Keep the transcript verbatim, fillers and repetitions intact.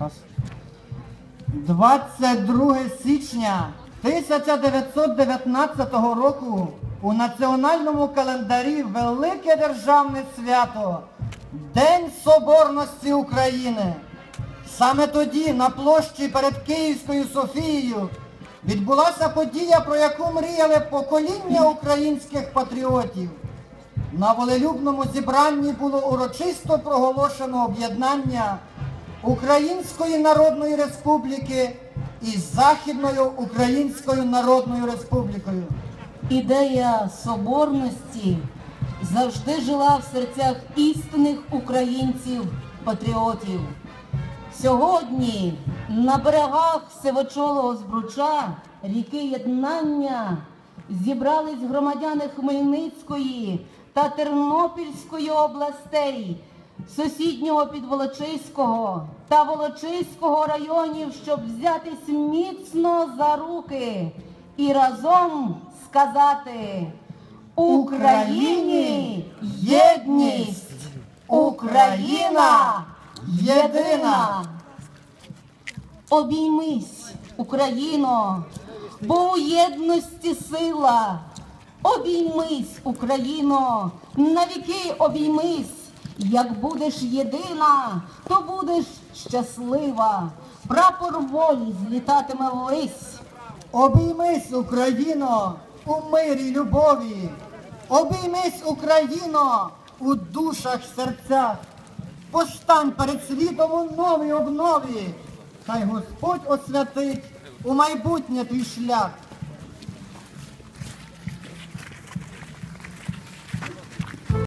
двадцять друге січня тисяча дев'ятсот дев'ятнадцятого року у національному календарі велике державне свято – День Соборності України. Саме тоді на площі перед Київською Софією відбулася подія, про яку мріяли покоління українських патріотів. На волелюбному зібранні було урочисто проголошено об'єднання Української Народної Республіки із Західною Українською Народною Республікою. Ідея соборності завжди жила в серцях істинних українців-патріотів. Сьогодні на берегах Сивочолого Збруча, ріки Єднання, зібрались громадяни Хмельницької та Тернопільської областей, сусіднього Підволочиського та Волочиського районів, щоб взятись міцно за руки і разом сказати: Україні єдність! Україна єдина! Обіймись, Україно, бо у єдності сила. Обіймись, Україно, навіки обіймись. Як будеш єдина, то будеш щаслива. Прапор волі злітатиме ввись. Обіймись, Україно, у мирі й любові. Обіймись, Україно, у душах, серцях. Постань перед світом у новій обнові. Хай Господь освятить у майбутнє твій шлях.